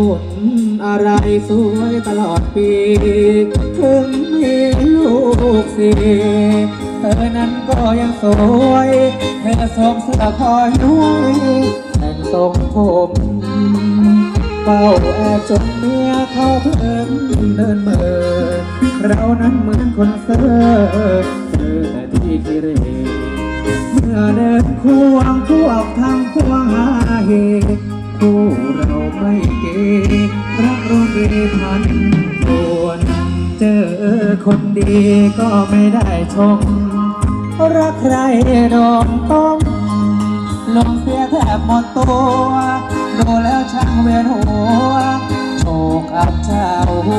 นอะไรสวยตลอดปีถึงมีลูกสี่เธอนั้นก็ยังสวยเธอสวมเสื้อคอยน้อยแต่งทรงผมเฝ้าแอบจนเมียเขาเพิ่มเดินเมื่อเรานั้นเหมือนคนเซ่อเจอแต่ที่กิเรเมื่อเดินควงพวกทำควงหาเหตุคู่เราไม่เกรักรนเรพันปวนเจอคนดีก็ไม่ได้ชมรักใครโดนต้มลงเสียแทบหมดตัวดูแล้วช่างเวียนหัวโชคอับเจ้า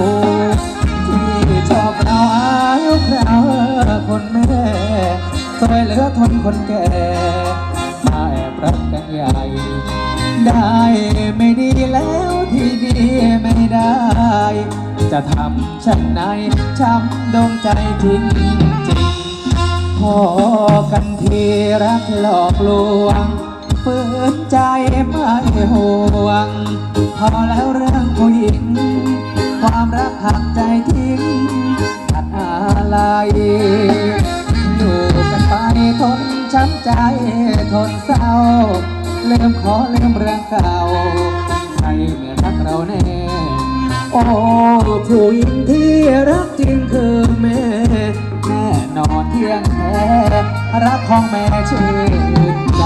ที่ชอบเราอายุคราวคนแม่สวยเหลือทนคนแก่มาแอบรักกันใหญ่ได้ไม่ดีแล้วที่ดีไม่ได้จะทำฉันไหนช้ำดวงใจจริงจริงพอกันทีรักหลอกลวงฝืนใจไม่ห่วงพอแล้วเรื่องผู้หญิงความรักหักใจทิ้งขัดอะไรอยู่กันไปทนช้ำใจทนเศร้าลืมขอลืมเรื่องเก่าใครไม่รักเราแน่โอ้ผู้หญิงที่รักจริงคือแม่แน่นอนเที่ยงแท้รักของแม่ชื่นใจ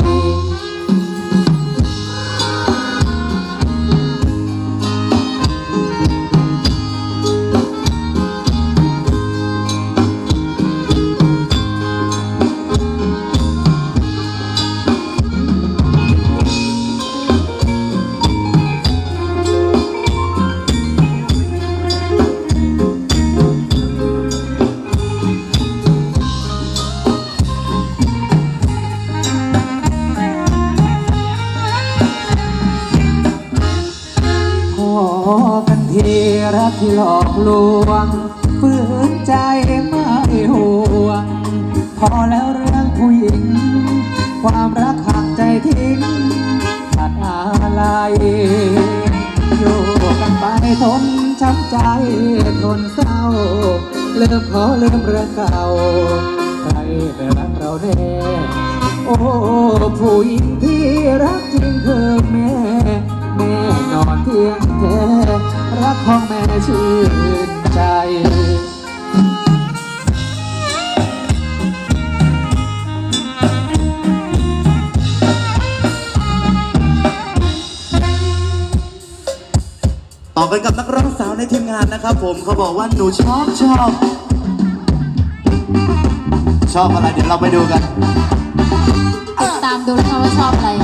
รักที่หลอกลวงฝืนใจไม่ห่วงพอแล้วเรื่องผู้หญิงความรักหักใจทิ้งขาดอะไรอยู่กันไปทนช้ำใจทนเศร้าลืมขอลืมเรื่องเก่าใครไม่รักเราแน่โอ้ผู้หญิงที่รักจริงคือแม่แน่นอนเที่ยงแท้รักของแม่ชื่นใจต่อกันกับนักร้องสาวในทีมงานนะครับผมเขาบอกว่าหนูชอบอะไรเดี๋ยวเราไปดูกันตามดูนะคะว่าชอบอะไร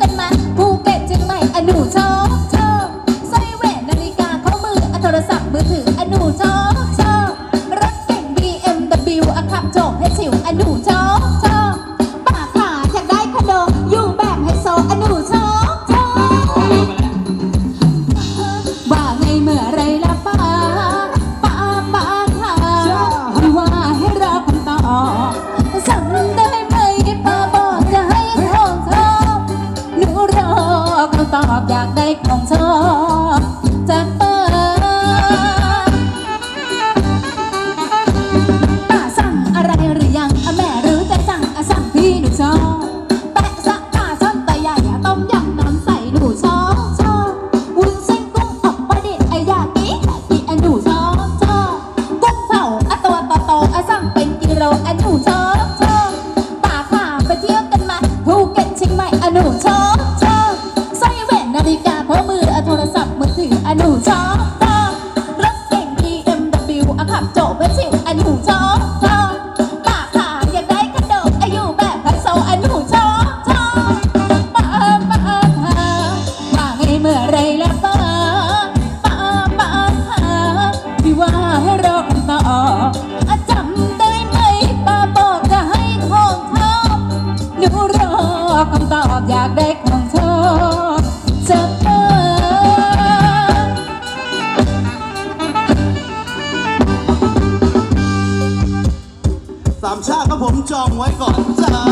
โทรศัพท์มือถือวอนุชอบรถเก่ง BMW อะขับโจกเป็นสิวอนุชอบปากขาวอยากได้กระโดดอายุแบบคันโซอนุชอบป้ามาไงเมื่อไรละป้าที่ว่าให้รอกันต่อจำได้ไหมป้าบอกจะให้ของชอบหนูรอคำตอบอยากได้ของชอบจะเปิดสามชาติครับผมจองไว้ก่อนจ้า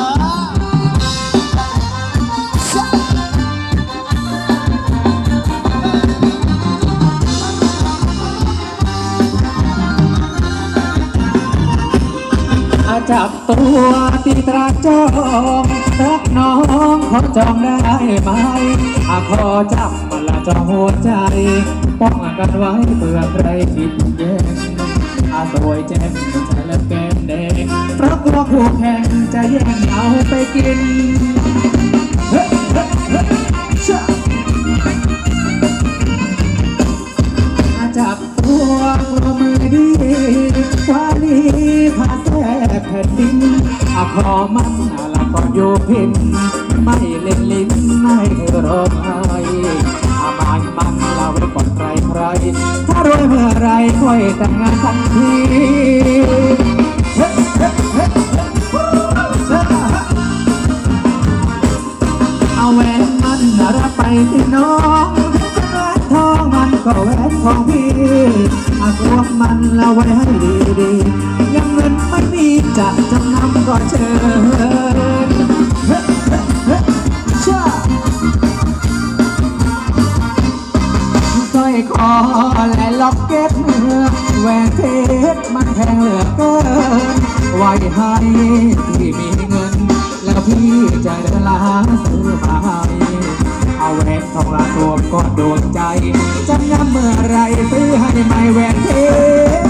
จับตัวตีตราจองรักน้องขอจองได้ไหมขอจับมันละจองหัวใจป้องกันไว้เพื่อใครคิดแย่งสวยแจ่มใจและแก้มแดงเพราะกลัวคู่แข่งจะแย่งเอาไปกินจับตัวมือดีฟ้าลีพาแทบแผ่นดินขอมันละก่อนอยู่พินไม่เล่นลิ้นไม่ร้องไห้มันเราไว้ก่อนใครถ้ารวยเมื่อไรค่อยแต่งงานทันทีเอาแหวนมันรับไปที่น้องทองมันก็แหวนของพี่กลัวมันเราไว้ให้ดีๆยังเงินไม่มีจะจำนำก็เชิญสร้อยคอและล็อกเก็ตแหวนเพชรมันแพงเหลือเกินไว้ให้ที่มีเงินแล้วพี่จะเดินลาซื้อมาให้เอาแหวนทองละตัวก็โดนใจจำย้ำเมื่อไรซื้อให้ไม่แหวนเพชร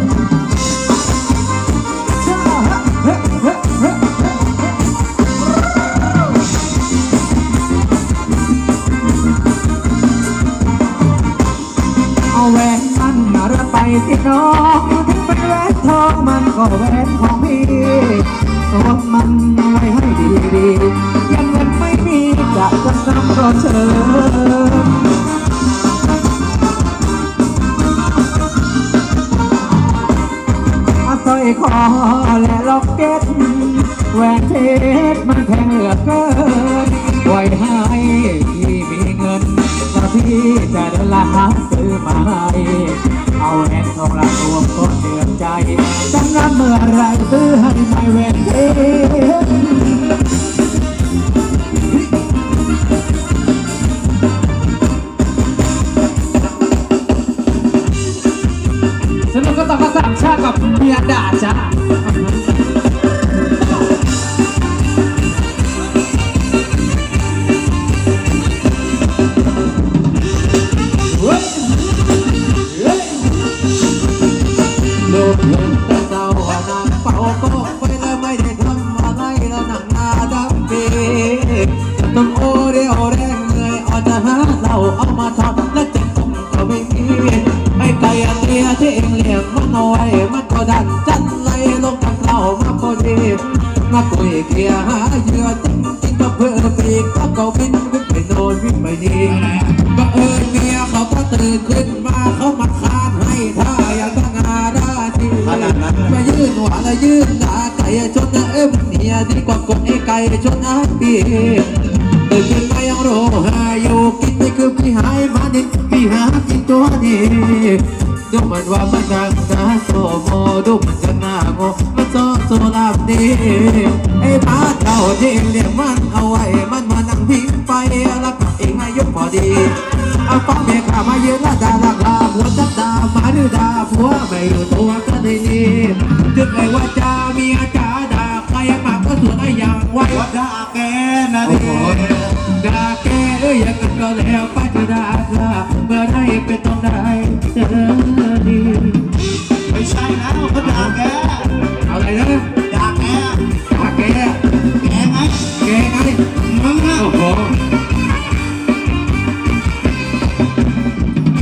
เอาแหวนมันรับไปที่น้องถึงเป็นแหวนทองมันก็แหวนของพี่ตัวมันไว้ให้ดีๆยังเงินไม่มีจะจำนำก็เชิญสร้อยคอและล็อกเก็ตแหวนเพชรมันแพงเหลือเกินไว้ให้ที่มีเงินแล้วพี่จะเดินละหาซื้อมาให้เอาแหวนทองละตัวก็เดือดใจจำนำเมื่อไรซื้อให้ไม่แหวนเพชรสนุกก็ต้องมาสามชาติกับเมียด่าจ้าลูกเห็นแต่เศร้านางเป่าก็ไปแล้วไม่ได้ทำอะไรแล้วนั่งหน้าดำปีต้องโอเดียวแรงเหนื่อยอ่อนจะหาเราเอามาทอดและเจ็บผมก็ไม่มีไม่ไกลเตี้ยที่เองเลี้ยงมันเอาไว้มันก็ดันจันไหลลงกับเรามาพอดีมาคุยเกลี่ยหาเหยื่อจริงก็เพื่อปีกก็บินไปโดนวิ่งไปดีบังเอิญเมียเขาก็ตื่นขึ้นมาเขามาคานให้ท่าอย่างตั้งอาราทีมายื่นหัวและยื่นหน้าไก่ชนนะเนี่ยดีกว่ากดไอ้ไก่ชนนะพี่ตื่นขึ้นมายังโรหาอยู่กินไม่คือพี่หายมาดิพี่หากินตัวนี้ดูมันว่ามันดังนะโซโมดูมันจะน่าโง่มันโซลาบดีไอ้บ้าเจ้าเด้งเรียกมันเอาไว้มันมานั่งพิงไปแล้วก็เองอายุพอดีเอาป้าเมียข้ามายืนละด่าละลาหัวจัดด่ามาหรือด่าผัวไม่รู้ตัวก็ได้ดีจึงไอ้ว่าจ่าเมียจ่าด่าใครมากก็ส่วนไอ้อย่างไว้ด่าแกนะดิด่าแกอย่างกันก็แล้วไปจะด่าเมื่อไรเป็นต้องได้เจอดีไม่ใช่นะเขาด่าแกอะไรนะด่าแกด่าแกแกไงแกไงมึงนะโอ้โห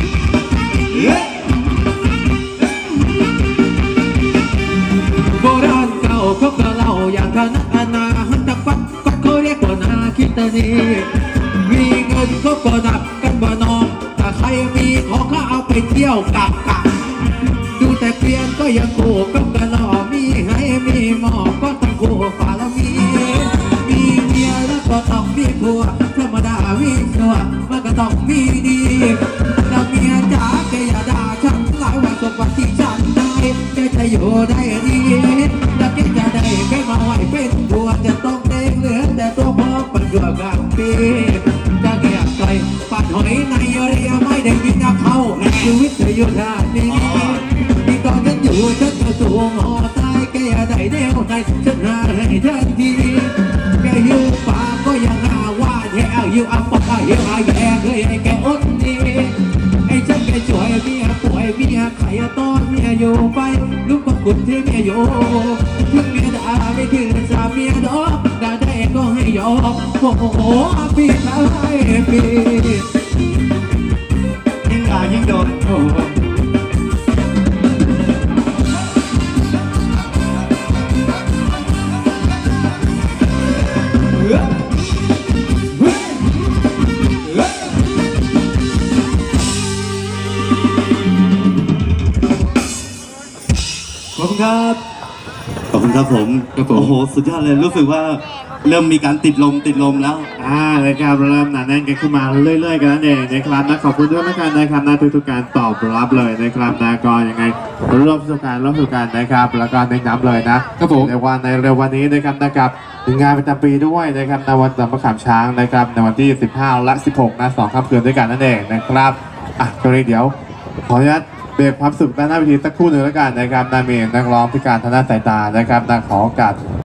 มีขอข้าเอาไปเที่ยวกับดูแต่เปลี่ยนก็ยังกูก็กระหล่อมีให้มีหมอก็ต้องกูฝ่าละมีเมียแล้วก็ต้องมีผัวธรรมดาวิ่งชัวมันก็ต้องมีดีแล้วเมียจ๋าแกอย่าด่าฉันหลายวันสกวันที่ฉันได้แกจะอยู่ได้ดีแล้วแกจะได้แกมาไหวเป็นตัวจะต้องเด้งเหลือแต่ตัวพอปันเกือบกลางปีจะเกียกไกลปัดหอยในเรียไม่ได้ยินนักเข้าในชีวิตเธออยู่ท่านี้ที่ตอนฉันอยู่ฉันก็สูงหอตายแกอย่าได้แนวในฉันหาให้ทันทีแกหิวปากก็ยังหาว่าแย่หิวอับปากหิวหายแย่เคยให้แกอดดีไอ้ฉันแกช่วยเมียป่วยเมียไข่ต้อนเมียอยู่ไปลูกก็ขุดที่เมียอยู่ถึงเมียด่าไม่ถึงสาเมียดอกด่าได้ก็ให้ยอมโอ้โหปีนอะไรปียิ่งด่ายิ่งโดนโอ้ขอบคุณครับขอบคุณครับผมครับผมโอ้โหสุดยอดเลยรู้สึกว่าเริ่มมีการติดลมแล้วนะครับเริ่มหนาแน่นกันขึ้นมาเรื่อยๆกันนั่นเองนะครับนะขอบคุณด้วยนะครับนะทุกๆการตอบรับเลยนะครับนะก็ยังไงร่วมสู่การนะครับแล้วก็เน้นย้ำเลยนะครับผมในวันในเร็ววันนี้นะครับถึงงานประจำปีด้วยนะครับในวันสำคัญช้างนะครับในวันที่ 15 และ 16 นะ2 ค่ำคืนด้วยกันนั่นเองนะครับก็เลยเดี๋ยวขออนุญาตเบรกความสุขด้านหน้าเวทีสักครู่หนึ่งแล้วกันนะครับนามีนักร้องพิการทางด้านสายตานะครับขอโอกาส